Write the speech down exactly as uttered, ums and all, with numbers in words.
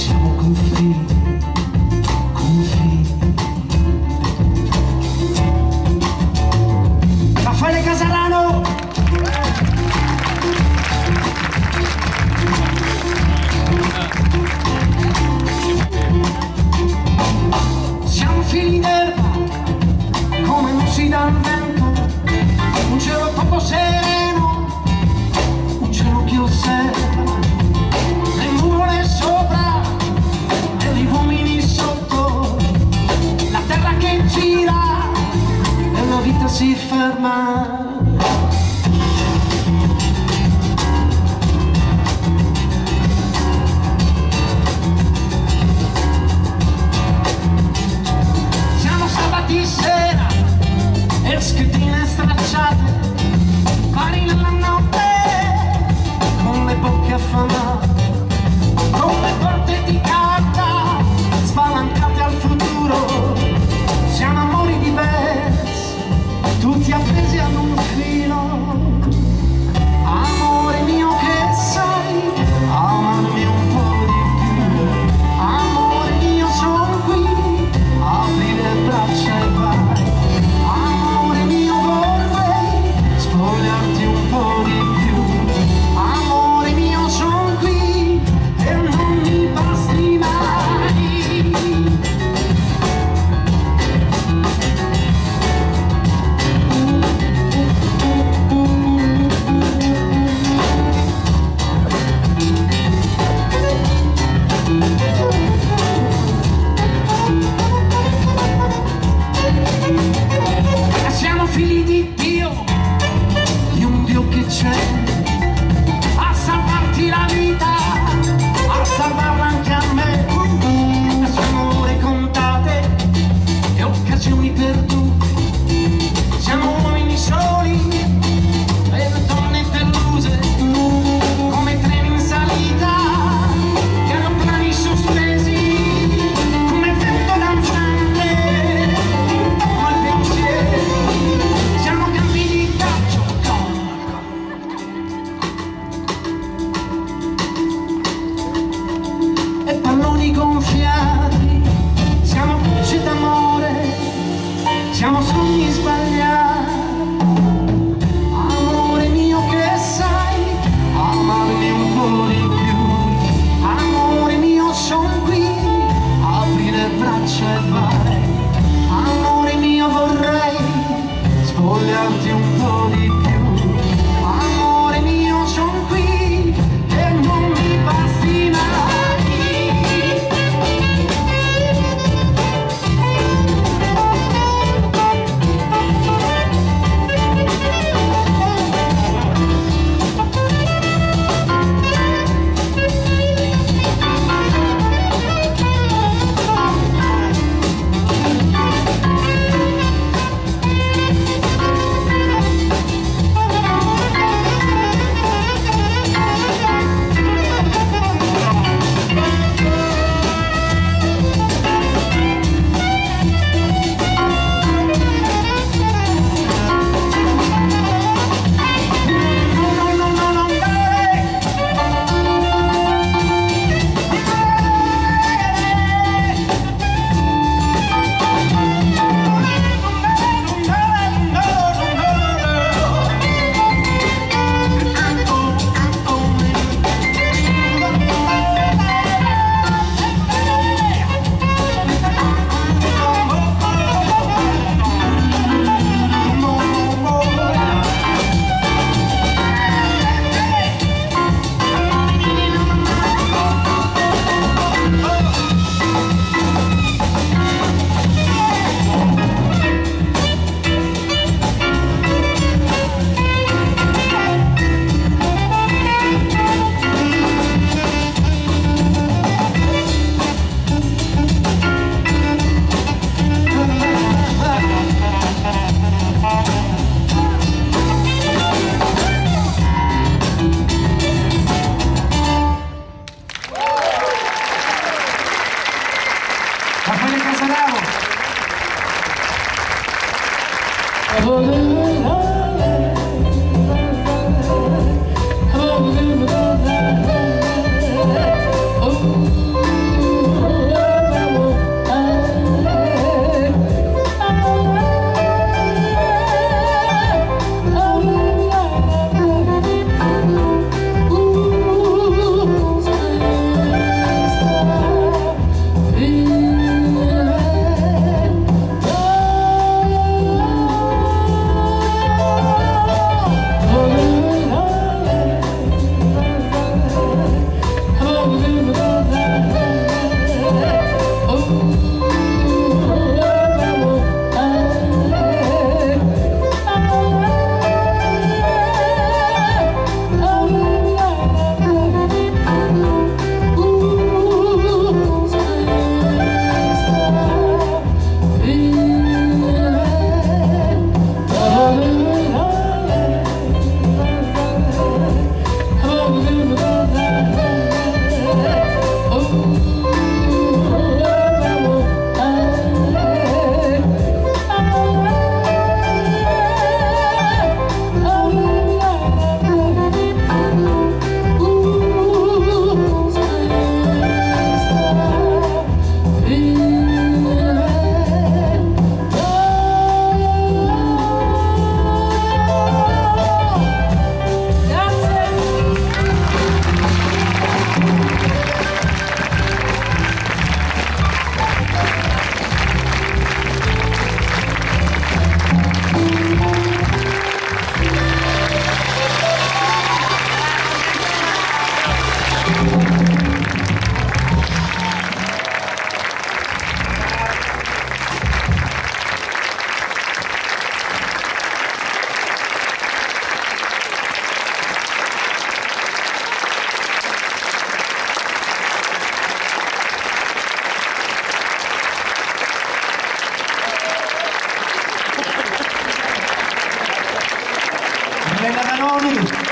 Siamo confini, confini. Raffaele Casarano. Siamo figli d'erba, come mussi dal vento, un cielo poco sereno, un cielo che osserva le nuvole sopra e gli uomini sotto, la terra che gira e la vita si ferma. Siamo sabati sera e schetrine stracciate, pari nella notte con le bocche affamate, come porte di carta spalancate al futuro. Siamo amori diversi, tutti appesi ad un filo. Amore mio che sai, amami un po' di più. Amore mio sono qui, apri le braccia e vai. Amore mio vorrei spogliarti un po' di più. Amore mio sono qui e non mi basti mai. Siamo figli di Dio, di un Dio che c'è a salvarti la vita, a salvarla anche a me. Siamo ore contate e occasioni perdute, siamo uomini soli e donne deluse, come treni in salita, aeroplani sospesi, come vento danzante intorno ai pensieri. Siamo campi di calcio, gol, gol, Leoni.